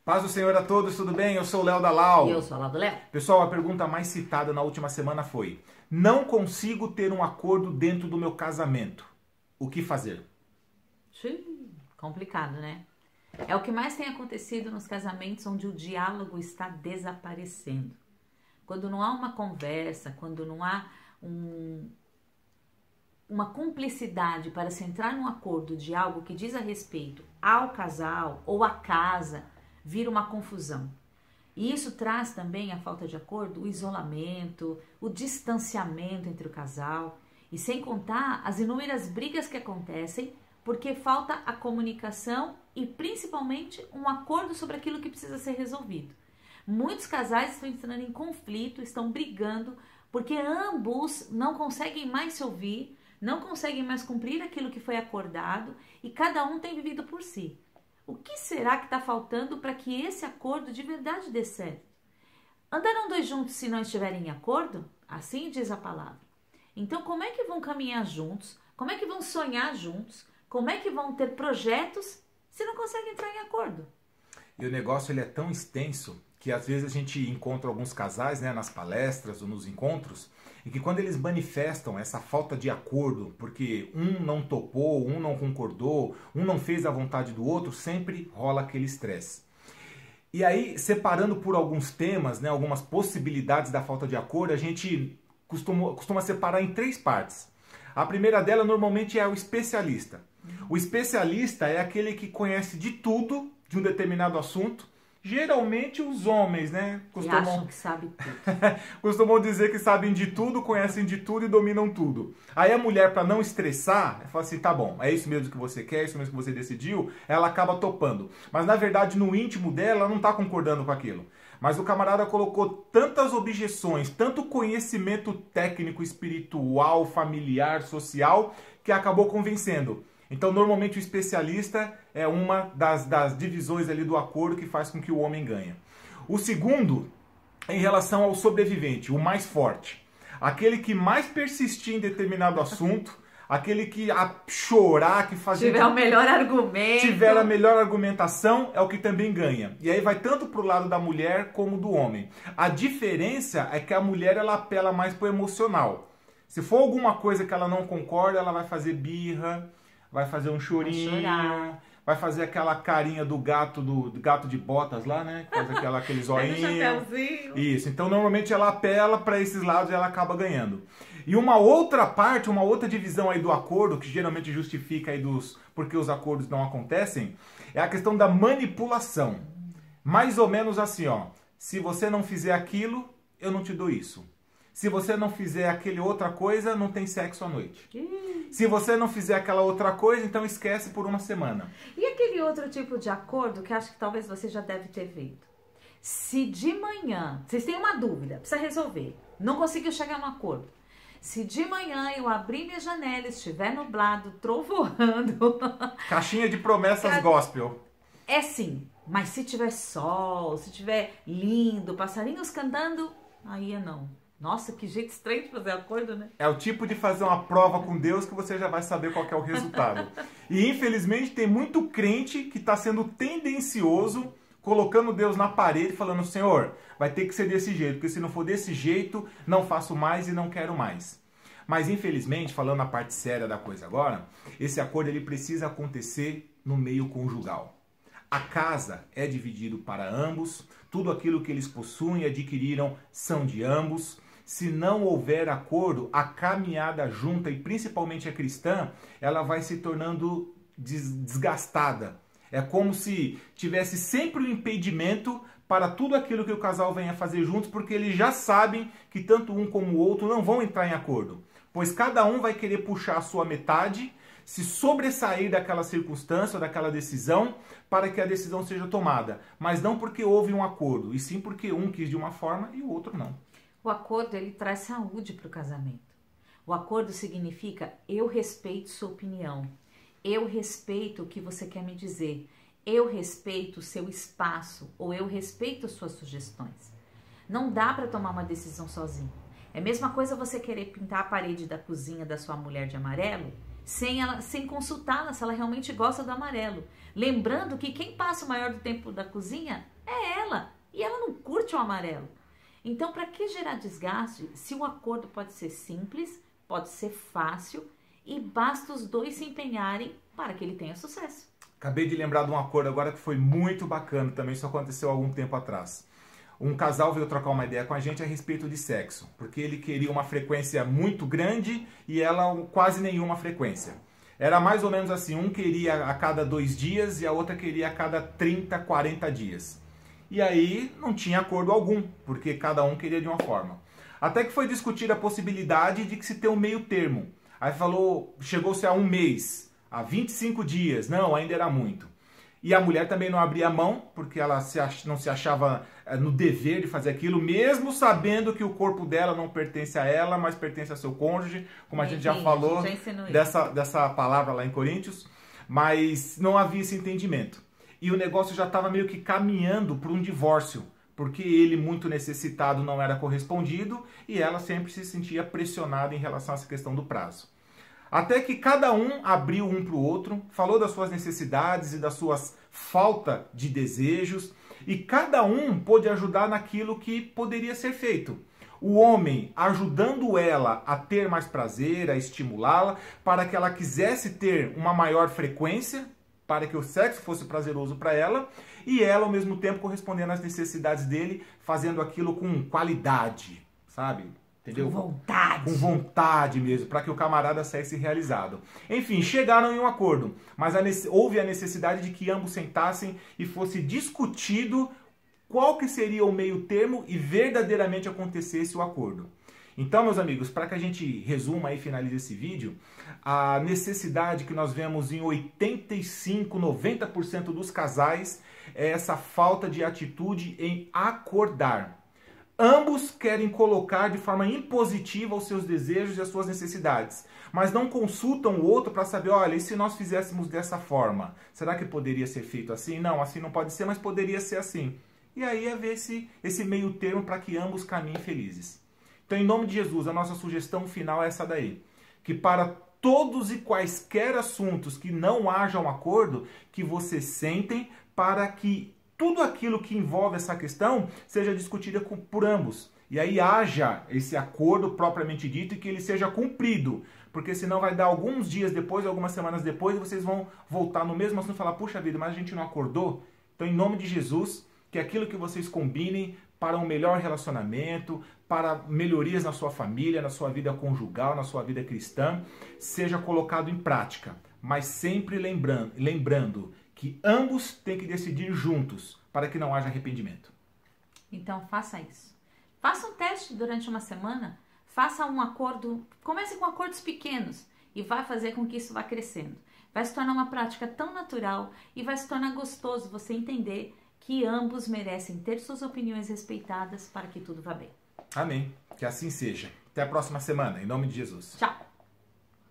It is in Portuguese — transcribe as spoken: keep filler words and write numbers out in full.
Paz do Senhor a todos, tudo bem? Eu sou o Léo da Lau. E eu sou a Lau do Léo. Pessoal, a pergunta mais citada na última semana foi: não consigo ter um acordo dentro do meu casamento. O que fazer? Xiii, complicado, né? É o que mais tem acontecido nos casamentos onde o diálogo está desaparecendo. Quando não há uma conversa, quando não há um, uma cumplicidade para se entrar num acordo de algo que diz a respeito ao casal ou à casa, vira uma confusão. E isso traz também a falta de acordo, o isolamento, o distanciamento entre o casal, e sem contar as inúmeras brigas que acontecem porque falta a comunicação e principalmente um acordo sobre aquilo que precisa ser resolvido. Muitos casais estão entrando em conflito, estão brigando porque ambos não conseguem mais se ouvir, não conseguem mais cumprir aquilo que foi acordado e cada um tem vivido por si. O que será que está faltando para que esse acordo de verdade dê certo? Andarão dois juntos se não estiverem em acordo? Assim diz a palavra. Então, como é que vão caminhar juntos? Como é que vão sonhar juntos? Como é que vão ter projetos se não conseguem entrar em acordo? E o negócio ele é tão extenso que às vezes a gente encontra alguns casais, né, nas palestras ou nos encontros, e que quando eles manifestam essa falta de acordo, porque um não topou, um não concordou, um não fez a vontade do outro, sempre rola aquele estresse. E aí, separando por alguns temas, né, algumas possibilidades da falta de acordo, a gente costuma, costuma separar em três partes. A primeira dela normalmente é o especialista. O especialista é aquele que conhece de tudo de um determinado assunto. Geralmente os homens, né? Costumam... E acham que sabe tudo. costumam dizer que sabem de tudo, conhecem de tudo e dominam tudo. Aí a mulher, para não estressar, fala assim, tá bom, é isso mesmo que você quer, é isso mesmo que você decidiu, ela acaba topando. Mas na verdade, no íntimo dela, ela não está concordando com aquilo. Mas o camarada colocou tantas objeções, tanto conhecimento técnico, espiritual, familiar, social, que acabou convencendo. Então, normalmente, o especialista é uma das, das divisões ali do acordo que faz com que o homem ganhe. O segundo, em relação ao sobrevivente, o mais forte. Aquele que mais persistir em determinado assunto, aquele que a chorar, que fazer... Tiver o melhor argumento. Tiver a melhor argumentação, é o que também ganha. E aí vai tanto pro lado da mulher como do homem. A diferença é que a mulher, ela apela mais pro emocional. Se for alguma coisa que ela não concorda, ela vai fazer birra... vai fazer um chorinho, vai, vai fazer aquela carinha do gato do, do gato de botas lá, né? Faz aquela, aquele zoinho. Isso, então normalmente ela apela para esses lados e ela acaba ganhando. E uma outra parte, uma outra divisão aí do acordo, que geralmente justifica aí dos porque os acordos não acontecem, é a questão da manipulação. Mais ou menos assim, ó, se você não fizer aquilo, eu não te dou isso. Se você não fizer aquele outra coisa, não tem sexo à noite. Se você não fizer aquela outra coisa, então esquece por uma semana. E aquele outro tipo de acordo que acho que talvez você já deve ter feito. Se de manhã, vocês têm uma dúvida, precisa resolver, não conseguiu chegar a um acordo. Se de manhã eu abrir minha janela, estiver nublado, trovoando... Caixinha de promessas Ca... gospel. É sim, mas se tiver sol, se tiver lindo, passarinhos cantando, aí é não. Nossa, que jeito estranho de fazer acordo, né? É o tipo de fazer uma prova com Deus que você já vai saber qual que é o resultado. E infelizmente tem muito crente que está sendo tendencioso, colocando Deus na parede, falando, Senhor, vai ter que ser desse jeito, porque se não for desse jeito, não faço mais e não quero mais. Mas infelizmente, falando a parte séria da coisa agora, esse acordo ele precisa acontecer no meio conjugal. A casa é dividida para ambos, tudo aquilo que eles possuem e adquiriram são de ambos. Se não houver acordo, a caminhada junta, e principalmente a cristã, ela vai se tornando desgastada. É como se tivesse sempre um impedimento para tudo aquilo que o casal venha fazer juntos, porque eles já sabem que tanto um como o outro não vão entrar em acordo. Pois cada um vai querer puxar a sua metade, se sobressair daquela circunstância ou daquela decisão para que a decisão seja tomada. Mas não porque houve um acordo, e sim porque um quis de uma forma e o outro não. O acordo, ele traz saúde para o casamento. O acordo significa eu respeito sua opinião, eu respeito o que você quer me dizer, eu respeito o seu espaço ou eu respeito as suas sugestões. Não dá para tomar uma decisão sozinho. É a mesma coisa você querer pintar a parede da cozinha da sua mulher de amarelo sem, ela, sem consultá-la se ela realmente gosta do amarelo. Lembrando que quem passa o maior do tempo da cozinha é ela, e ela não curte o amarelo. Então, para que gerar desgaste se o acordo pode ser simples, pode ser fácil e basta os dois se empenharem para que ele tenha sucesso? Acabei de lembrar de um acordo agora que foi muito bacana também, isso aconteceu há algum tempo atrás. Um casal veio trocar uma ideia com a gente a respeito de sexo, porque ele queria uma frequência muito grande e ela quase nenhuma frequência. Era mais ou menos assim, um queria a cada dois dias e a outra queria a cada trinta, quarenta dias. E aí não tinha acordo algum, porque cada um queria de uma forma. Até que foi discutida a possibilidade de que se ter um meio termo. Aí falou, chegou-se a um mês, a vinte e cinco dias, não, ainda era muito. E a mulher também não abria mão, porque ela se ach... não se achava no dever de fazer aquilo, mesmo sabendo que o corpo dela não pertence a ela, mas pertence ao seu cônjuge, como a gente já falou a gente já dessa, dessa palavra lá em Coríntios, mas não havia esse entendimento. E o negócio já estava meio que caminhando para um divórcio, porque ele, muito necessitado, não era correspondido e ela sempre se sentia pressionada em relação a essa questão do prazo. Até que cada um abriu um para o outro, falou das suas necessidades e das suas falta de desejos, e cada um pôde ajudar naquilo que poderia ser feito. O homem ajudando ela a ter mais prazer, a estimulá-la, para que ela quisesse ter uma maior frequência, para que o sexo fosse prazeroso para ela, e ela, ao mesmo tempo, correspondendo às necessidades dele, fazendo aquilo com qualidade, sabe? Entendeu? Com vontade. Com vontade mesmo, para que o camarada saísse realizado. Enfim, chegaram em um acordo, mas a, houve a necessidade de que ambos sentassem e fosse discutido qual que seria o meio termo e verdadeiramente acontecesse o acordo. Então, meus amigos, para que a gente resuma e finalize esse vídeo, a necessidade que nós vemos em oitenta e cinco, noventa por cento dos casais é essa falta de atitude em acordar. Ambos querem colocar de forma impositiva os seus desejos e as suas necessidades, mas não consultam o outro para saber, olha, e se nós fizéssemos dessa forma? Será que poderia ser feito assim? Não, assim não pode ser, mas poderia ser assim. E aí é ver esse, esse meio termo para que ambos caminhem felizes. Então, em nome de Jesus, a nossa sugestão final é essa daí, que para todos e quaisquer assuntos que não haja um acordo, que vocês sentem para que tudo aquilo que envolve essa questão seja discutida por ambos. E aí haja esse acordo propriamente dito e que ele seja cumprido. Porque senão vai dar alguns dias depois, algumas semanas depois, e vocês vão voltar no mesmo assunto e falar, puxa vida, mas a gente não acordou? Então, em nome de Jesus, que aquilo que vocês combinem para um melhor relacionamento, para melhorias na sua família, na sua vida conjugal, na sua vida cristã, seja colocado em prática. Mas sempre lembrando, lembrando que ambos têm que decidir juntos para que não haja arrependimento. Então faça isso. Faça um teste durante uma semana, faça um acordo, comece com acordos pequenos e vai fazer com que isso vá crescendo. Vai se tornar uma prática tão natural e vai se tornar gostoso você entender que ambos merecem ter suas opiniões respeitadas para que tudo vá bem. Amém. Que assim seja. Até a próxima semana, em nome de Jesus. Tchau.